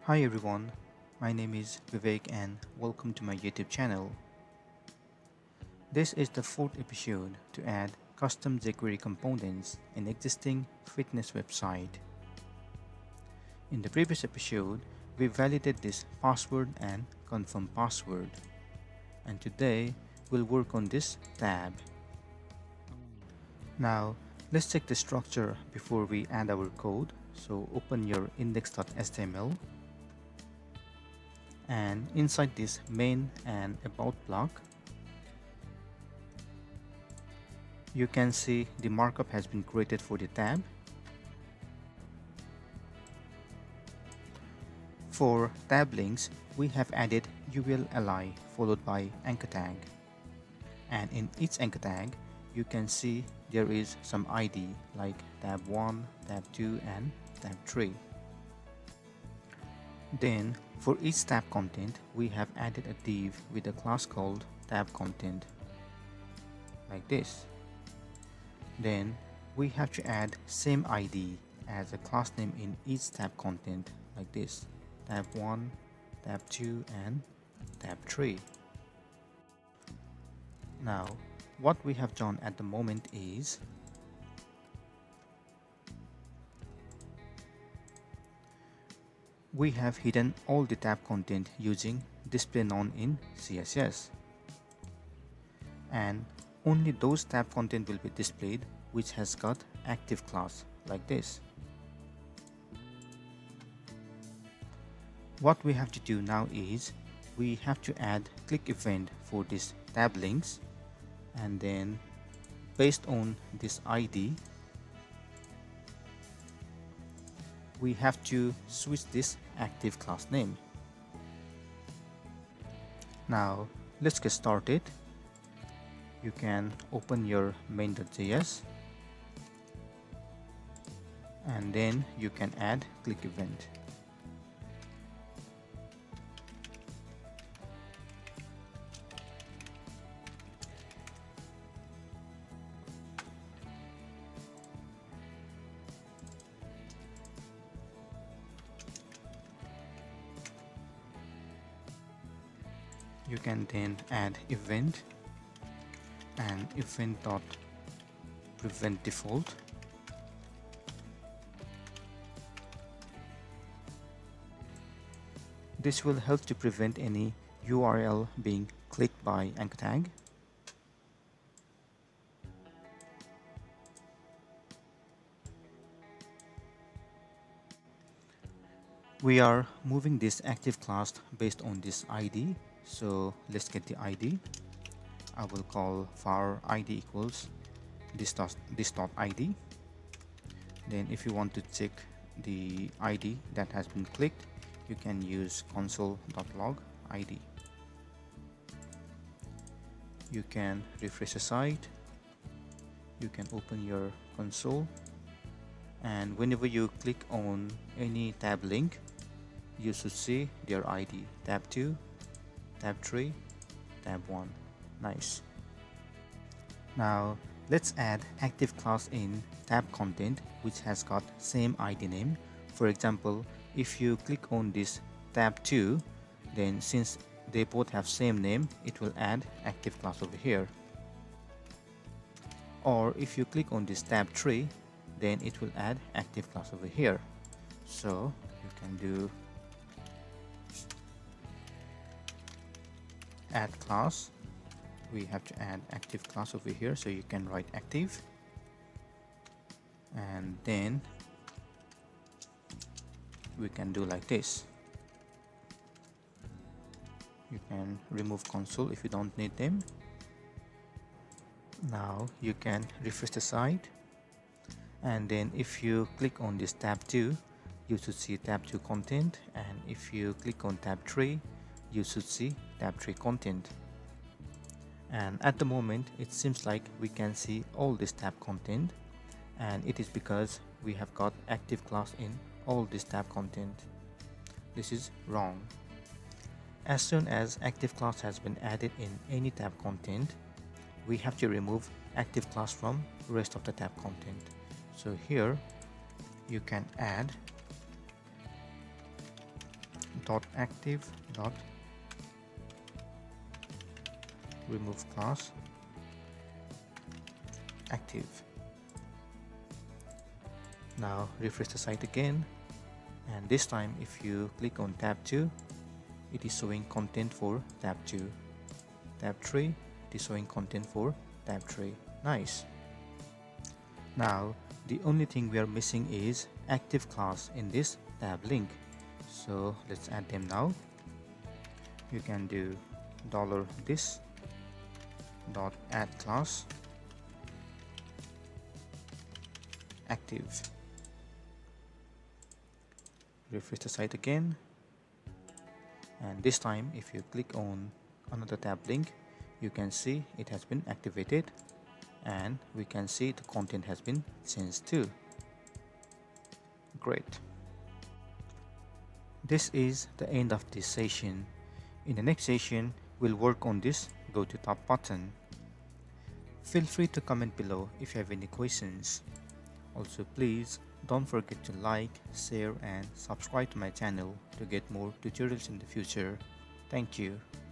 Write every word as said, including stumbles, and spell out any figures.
Hi everyone, my name is Vivek and welcome to my YouTube channel. This is the fourth episode to add custom jQuery components in existing fitness website. In the previous episode, we validated this password and confirm password. And today, we'll work on this tab. Now, let's check the structure before we add our code. So open your index dot H T M L. And inside this main and about block, you can see the markup has been created for the tab. For tab links, we have added U L Li followed by anchor tag. And in each anchor tag, you can see there is some I D like tab one, tab two and tab three. Then for each tab content, we have added a div with a class called tab content like this. Then we have to add same I D as a class name in each tab content like this, tab one, tab two and tab three. Now what we have done at the moment is we have hidden all the tab content using display none in C S S, and only those tab content will be displayed which has got active class like this. What we have to do now is we have to add click event for this tab links, and then based on this I D we have to switch this active class name. Now let's get started. You can open your main dot J S and then you can add click event. You can then add event and event dot prevent default. This will help to prevent any U R L being clicked by anchor tag. We are moving this active class based on this I D. So let's get the I D. I will call var I D equals this dot, this dot I D. Then if you want to check the I D that has been clicked, you can use console.log I D. You can refresh the site. You can open your console, and whenever you click on any tab link, you should see their I D, tab two, tab three, tab one. Nice. Now let's add active class in tab content which has got same I D name. For example, if you click on this tab two, then since they both have same name, it will add active class over here. Or if you click on this tab three, then it will add active class over here. So you can do add class. We have to add active class over here, so you can write active, and then we can do like this. You can remove console if you don't need them. Now you can refresh the site, and then if you click on this tab two, you should see tab two content, and if you click on tab three, you should see tab three content. And at the moment it seems like we can see all this tab content, and it is because we have got active class in all this tab content. This is wrong. As soon as active class has been added in any tab content, we have to remove active class from rest of the tab content. So here you can add dot active dot remove class active. Now refresh the site again, and this time if you click on tab two, it is showing content for tab two. Tab three, it is showing content for tab three. Nice. Now the only thing we are missing is active class in this tab link, so let's add them now. You can do dollar this dot add class active. Refresh the site again, and this time if you click on another tab link, you can see it has been activated, and we can see the content has been changed too. Great. This is the end of this session. In the next session, we'll work on this go to top button. Feel free to comment below if you have any questions. Also, please don't forget to like, share and subscribe to my channel to get more tutorials in the future. Thank you.